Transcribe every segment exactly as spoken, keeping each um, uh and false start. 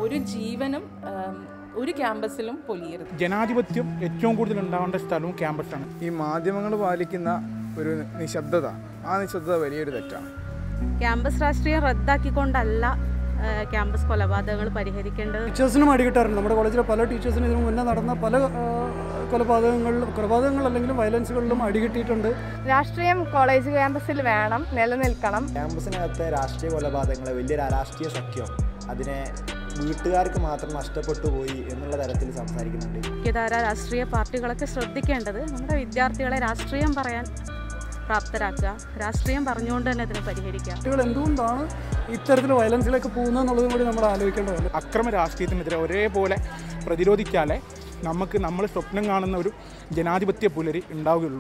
ഒരു ജീവനും ഒരു ക്യാമ്പസിലും പൊലിയരുത്. ജനാധിപത്യം ഏറ്റവും കൂടുതൽ ഉണ്ടാവേണ്ട സ്ഥലവും ക്യാമ്പസാണ്. ഈ മാധ്യമങ്ങൾ പാലിക്കുന്ന ഒരു നിശബ്ദത, ആ നിശബ്ദത വലിയൊരു തെറ്റാണ്. ക്യാമ്പസ് രാഷ്ട്രീയം റദ്ദാക്കിക്കൊണ്ടല്ല ക്യാമ്പസ് കൊലപാതകങ്ങൾ പരിഹരിക്കേണ്ടത്. ടീച്ചേഴ്സിനും അടികിട്ടാറുണ്ട്. നമ്മുടെ കോളേജിലെ പല ടീച്ചേഴ്സിനും ഇതിനു മുന്നേ നടന്ന പല കൊലപാതകങ്ങളിലും കൊലപാതകങ്ങൾ അല്ലെങ്കിലും വയലൻസുകളിലും അടികിട്ടിയിട്ടുണ്ട്. രാഷ്ട്രീയം കോളേജ് ക്യാമ്പസിൽ വേണം, നിലനിൽക്കണം. ക്യാമ്പസിനകത്തെ രാഷ്ട്രീയ കൊലപാതകങ്ങളെ വലിയൊരു അരാഷ്ട്രീയ സഖ്യം അതിനെ വീട്ടുകാർക്ക് മാത്രം നഷ്ടപ്പെട്ടു പോയി എന്നുള്ള തരത്തിൽ സംസാരിക്കുന്നുണ്ട്. മുഖ്യധാര രാഷ്ട്രീയ പാർട്ടികളൊക്കെ ശ്രദ്ധിക്കേണ്ടത് നമ്മുടെ വിദ്യാർത്ഥികളെ രാഷ്ട്രീയം പറയാൻ പ്രാപ്തരാക്കുക, രാഷ്ട്രീയം പറഞ്ഞുകൊണ്ട് തന്നെ അതിനെ പരിഹരിക്കുക. കുട്ടികൾ എന്തുകൊണ്ടാണ് ഇത്തരത്തിൽ വയലൻസിലേക്ക് പോകുന്നത് എന്നുള്ളതും കൂടി നമ്മൾ ആലോചിക്കേണ്ടതുണ്ട്. അക്രമ രാഷ്ട്രീയത്തിനെതിരെ ഒരേപോലെ പ്രതിരോധിച്ചാലേ നമുക്ക് നമ്മൾ സ്വപ്നം കാണുന്ന ഒരു ജനാധിപത്യ പുലരി ഉണ്ടാവുകയുള്ളൂ.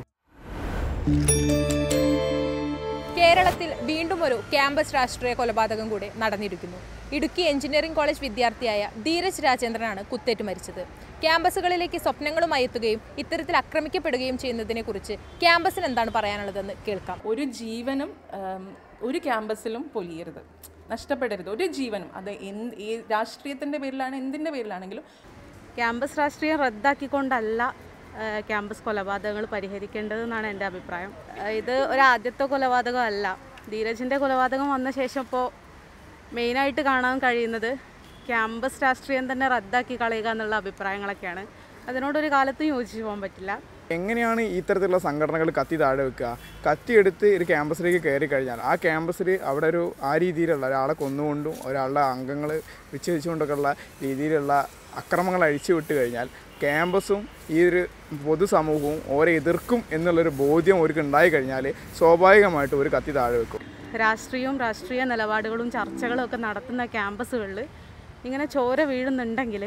കേരളത്തിൽ വീണ്ടും ഒരു ക്യാമ്പസ് രാഷ്ട്രീയ കൊലപാതകം കൂടി നടന്നിരിക്കുന്നു. ഇടുക്കി എഞ്ചിനീയറിംഗ് കോളേജ് വിദ്യാർത്ഥിയായ ധീരജ് രാജേന്ദ്രനാണ് കുത്തേറ്റ് മരിച്ചത്. ക്യാമ്പസുകളിലേക്ക് സ്വപ്നങ്ങളുമായി എത്തുകയും ഇത്തരത്തിൽ ആക്രമിക്കപ്പെടുകയും ചെയ്യുന്നതിനെക്കുറിച്ച് ക്യാമ്പസിന് എന്താണ് പറയാനുള്ളതെന്ന് കേൾക്കാം. ഒരു ജീവനും ഒരു ക്യാമ്പസിലും പൊലിയരുത്, നഷ്ടപ്പെടരുത്. ഒരു ജീവനും, അത് എന്ത് ഈ രാഷ്ട്രീയത്തിൻ്റെ പേരിലാണ്, എന്തിൻ്റെ പേരിലാണെങ്കിലും. ക്യാമ്പസ് രാഷ്ട്രീയം റദ്ദാക്കിക്കൊണ്ടല്ല ക്യാമ്പസ് കൊലപാതകങ്ങൾ പരിഹരിക്കേണ്ടതെന്നാണ് എൻ്റെ അഭിപ്രായം. ഇത് ഒരു ആദ്യത്തെ കൊലപാതകമല്ല. ധീരജിൻ്റെ കൊലപാതകം വന്ന ശേഷം ഇപ്പോൾ മെയിനായിട്ട് കാണാൻ കഴിയുന്നത് ക്യാമ്പസ് രാഷ്ട്രീയം തന്നെ റദ്ദാക്കി കളയുക എന്നുള്ള അഭിപ്രായങ്ങളൊക്കെയാണ്. അതിനോടൊരു കാലത്തും യോജിച്ചു പോകാൻ പറ്റില്ല. എങ്ങനെയാണ് ഈ തരത്തിലുള്ള സംഘടനകൾ കത്തി താഴെ വെക്കുക? കത്തിയെടുത്ത് ഒരു ക്യാമ്പസിലേക്ക് കയറി കഴിഞ്ഞാൽ ആ ക്യാമ്പസിൽ അവിടെ ഒരു ആ രീതിയിലുള്ള ഒരാളെ കൊന്നുകൊണ്ടും ഒരാളുടെ അംഗങ്ങൾ വിച്ഛേദിച്ചുകൊണ്ടൊക്കെ ഉള്ള രീതിയിലുള്ള അക്രമങ്ങൾ അഴിച്ചു വിട്ട് കഴിഞ്ഞാൽ ക്യാമ്പസും ഈ ഒരു പൊതുസമൂഹവും ഓരെ എതിർക്കും എന്നുള്ളൊരു ബോധ്യം അവർക്ക് ഉണ്ടായി കഴിഞ്ഞാൽ സ്വാഭാവികമായിട്ടും ഒരു കത്തി താഴെ വെക്കും. രാഷ്ട്രീയവും രാഷ്ട്രീയ നിലപാടുകളും ചർച്ചകളും ഒക്കെ നടത്തുന്ന ക്യാമ്പസുകളിൽ ഇങ്ങനെ ചോര വീഴുന്നുണ്ടെങ്കിൽ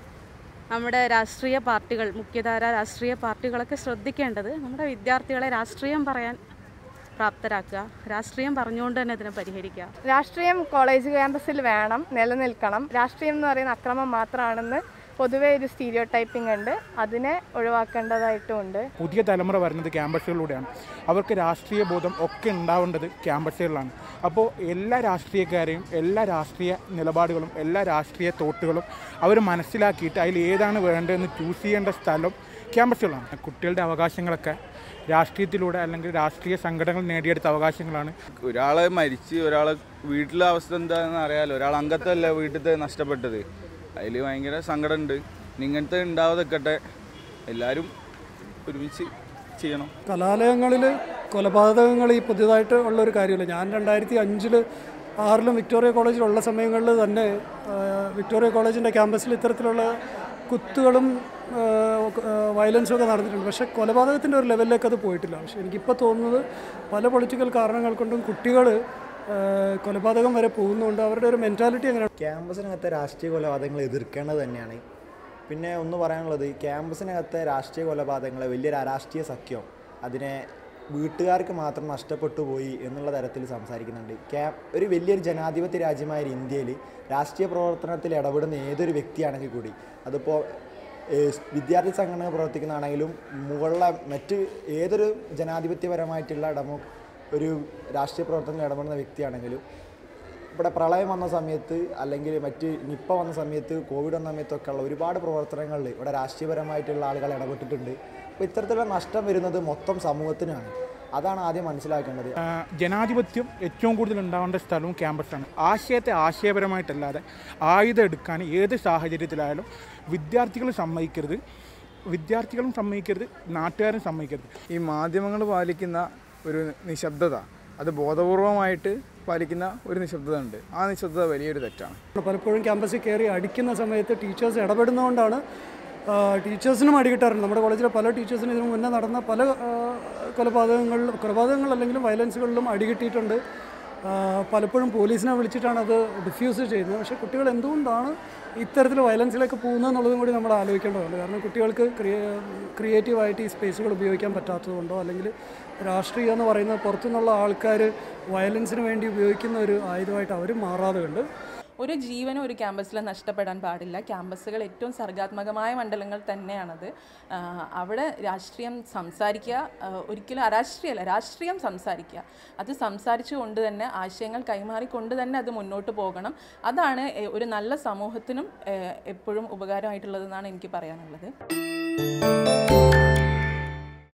നമ്മുടെ രാഷ്ട്രീയ പാർട്ടികൾ, മുഖ്യധാര രാഷ്ട്രീയ പാർട്ടികളൊക്കെ ശ്രദ്ധിക്കേണ്ടത് നമ്മുടെ വിദ്യാർത്ഥികളെ രാഷ്ട്രീയം പറയാൻ പ്രാപ്തരാക്കുക, രാഷ്ട്രീയം പറഞ്ഞുകൊണ്ട് തന്നെ ഇതിനെ പരിഹരിക്കുക. രാഷ്ട്രീയം കോളേജ് ക്യാമ്പസിൽ വേണം, നിലനിൽക്കണം. രാഷ്ട്രീയം എന്ന് പറയുന്ന അക്രമം മാത്രമാണെന്ന് പൊതുവെ ഒരു സ്റ്റീരിയോ ടൈപ്പിംഗ് ഉണ്ട്, അതിനെ ഒഴിവാക്കേണ്ടതായിട്ടുമുണ്ട്. പുതിയ തലമുറ വരുന്നത് ക്യാമ്പസുകളിലൂടെയാണ്. അവർക്ക് രാഷ്ട്രീയ ബോധം ഒക്കെ ഉണ്ടാവേണ്ടത് ക്യാമ്പസുകളിലാണ്. അപ്പോൾ എല്ലാ രാഷ്ട്രീയക്കാരെയും എല്ലാ രാഷ്ട്രീയ നിലപാടുകളും എല്ലാ രാഷ്ട്രീയ തോട്ടുകളും അവർ മനസ്സിലാക്കിയിട്ട് അതിൽ ഏതാണ് വേണ്ടതെന്ന് ചൂസ് ചെയ്യേണ്ട സ്ഥലം ക്യാമ്പസുകളാണ്. കുട്ടികളുടെ അവകാശങ്ങളൊക്കെ രാഷ്ട്രീയത്തിലൂടെ അല്ലെങ്കിൽ രാഷ്ട്രീയ സംഘടനകൾ നേടിയെടുത്ത അവകാശങ്ങളാണ്. ഒരാളെ മരിച്ച് ഒരാളെ വീട്ടിലെ അവസ്ഥ എന്താണെന്ന് അറിയാമല്ലോ. ഒരാൾ അംഗത്തല്ല വീട്ടിലത്തെ നഷ്ടപ്പെട്ടത്, അതിൽ ഭയങ്കര സങ്കടമുണ്ട്. ഇങ്ങനത്തെ ഉണ്ടാവാതെക്കട്ടെ, എല്ലാവരും ഒരുമിച്ച് ചെയ്യണം. കലാലയങ്ങളിൽ കൊലപാതകങ്ങൾ ഈ പുതിയതായിട്ട് ഉള്ളൊരു കാര്യമല്ല. ഞാൻ രണ്ടായിരത്തി അഞ്ചിൽ ആറിലും വിക്ടോറിയ കോളേജിലുള്ള സമയങ്ങളിൽ തന്നെ വിക്ടോറിയ കോളേജിൻ്റെ ക്യാമ്പസിൽ ഇത്തരത്തിലുള്ള കുത്തുകളും വയലൻസും ഒക്കെ നടന്നിട്ടുണ്ട്. പക്ഷേ കൊലപാതകത്തിൻ്റെ ഒരു ലെവലിലേക്ക് അത് പോയിട്ടില്ല. പക്ഷേ എനിക്കിപ്പോൾ തോന്നുന്നത് പല പൊളിറ്റിക്കൽ കാരണങ്ങൾ കൊണ്ടും കുട്ടികൾ കൊലപാതകം വരെ പോകുന്നുണ്ട്. അവരുടെ ഒരു മെൻറ്റാലിറ്റി എങ്ങനെയാണ്? ക്യാമ്പസിനകത്തെ രാഷ്ട്രീയ കൊലപാതകങ്ങൾ എതിർക്കേണ്ടത് തന്നെയാണ്. പിന്നെ ഒന്ന് പറയാനുള്ളത്, ക്യാമ്പസിനകത്തെ രാഷ്ട്രീയ കൊലപാതകങ്ങളെ വലിയൊരു അരാഷ്ട്രീയ സഖ്യം അതിനെ വീട്ടുകാർക്ക് മാത്രം നഷ്ടപ്പെട്ടു പോയി എന്നുള്ള തരത്തിൽ സംസാരിക്കുന്നുണ്ട്. ക്യാ ഒരു വലിയൊരു ജനാധിപത്യ രാജ്യമായ ഇന്ത്യയിൽ രാഷ്ട്രീയ പ്രവർത്തനത്തിൽ ഇടപെടുന്ന ഏതൊരു വ്യക്തിയാണെങ്കിൽ കൂടി, അതിപ്പോൾ വിദ്യാർത്ഥി സംഘടന പ്രവർത്തിക്കുന്നതാണെങ്കിലും മുകളിലെ മറ്റ് ഏതൊരു ജനാധിപത്യപരമായിട്ടുള്ള ഇടമോ ഒരു രാഷ്ട്രീയ പ്രവർത്തനത്തിൽ ഇടപെടുന്ന വ്യക്തിയാണെങ്കിലും, ഇവിടെ പ്രളയം വന്ന സമയത്ത് അല്ലെങ്കിൽ മറ്റ് നിപ്പ വന്ന സമയത്ത് കോവിഡ് വന്ന സമയത്തൊക്കെ ഉള്ള ഒരുപാട് പ്രവർത്തനങ്ങളിൽ ഇവിടെ രാഷ്ട്രീയപരമായിട്ടുള്ള ആളുകൾ ഇടപെട്ടിട്ടുണ്ട്. അപ്പോൾ ഇത്തരത്തിലുള്ള നഷ്ടം വരുന്നത് മൊത്തം സമൂഹത്തിനാണ്. അതാണ് ആദ്യം മനസ്സിലാക്കേണ്ടത്. ജനാധിപത്യം ഏറ്റവും കൂടുതൽ ഉണ്ടാവേണ്ട സ്ഥലവും ക്യാമ്പസാണ്. ആശയത്തെ ആശയപരമായിട്ടല്ലാതെ ആയുധം എടുക്കാൻ ഏത് സാഹചര്യത്തിലായാലും വിദ്യാർത്ഥികൾ സമ്മതിക്കരുത്, വിദ്യാർത്ഥികളും സമ്മതിക്കരുത്, നാട്ടുകാരും സമ്മതിക്കരുത്. ഈ മാധ്യമങ്ങൾ പാലിക്കുന്ന ഒരു നിശബ്ദത, അത് ബോധപൂർവമായിട്ട് പാലിക്കുന്ന ഒരു നിശബ്ദത ഉണ്ട്. ആ നിശബ്ദത വലിയൊരു തെറ്റാണ്. പലപ്പോഴും ക്യാമ്പസിൽ കയറി അടിക്കുന്ന സമയത്ത് ടീച്ചേഴ്സ് ഇടപെടുന്നതുകൊണ്ടാണ് ടീച്ചേഴ്സിനും അടികിട്ടാറുണ്ട്. നമ്മുടെ കോളേജിലെ പല ടീച്ചേഴ്സിനും ഇതിനു മുന്നേ നടന്ന പല കൊലപാതകങ്ങളിലും കൊലപാതകങ്ങൾ അല്ലെങ്കിലും വയലൻസുകളിലും അടികിട്ടിയിട്ടുണ്ട്. പലപ്പോഴും പോലീസിനെ വിളിച്ചിട്ടാണ് അത് ഡിഫ്യൂസ് ചെയ്യുന്നത്. പക്ഷേ കുട്ടികൾ എന്തുകൊണ്ടാണ് ഇത്തരത്തിൽ വയലൻസിലേക്ക് പോകുന്നത് എന്നുള്ളതും കൂടി നമ്മൾ ആലോചിക്കേണ്ടതുണ്ട്. കാരണം കുട്ടികൾക്ക് ക്രിയേ ക്രിയേറ്റീവായിട്ട് ഈ സ്പേസുകൾ ഉപയോഗിക്കാൻ പറ്റാത്തതുകൊണ്ടോ അല്ലെങ്കിൽ രാഷ്ട്രീയം എന്ന് പറയുന്നത് പുറത്തുനിന്നുള്ള ആൾക്കാർ വയലൻസിന് വേണ്ടി ഉപയോഗിക്കുന്ന ഒരു ആയുധമായിട്ട് അവർ മാറാതെ ഉണ്ട്. ഒരു ജീവനും ഒരു ക്യാമ്പസിൽ നഷ്ടപ്പെടാൻ പാടില്ല. ക്യാമ്പസുകൾ ഏറ്റവും സർഗാത്മകമായ മണ്ഡലങ്ങൾ തന്നെയാണത്. അവിടെ രാഷ്ട്രീയം സംസാരിക്കുക, ഒരിക്കലും അരാഷ്ട്രീയമല്ല, രാഷ്ട്രീയം സംസാരിക്കുക. അത് സംസാരിച്ചു കൊണ്ട് തന്നെ, ആശയങ്ങൾ കൈമാറിക്കൊണ്ട് തന്നെ അത് മുന്നോട്ട് പോകണം. അതാണ് ഒരു നല്ല സമൂഹത്തിനും എപ്പോഴും ഉപകാരമായിട്ടുള്ളതെന്നാണ് എനിക്ക് പറയാനുള്ളത്.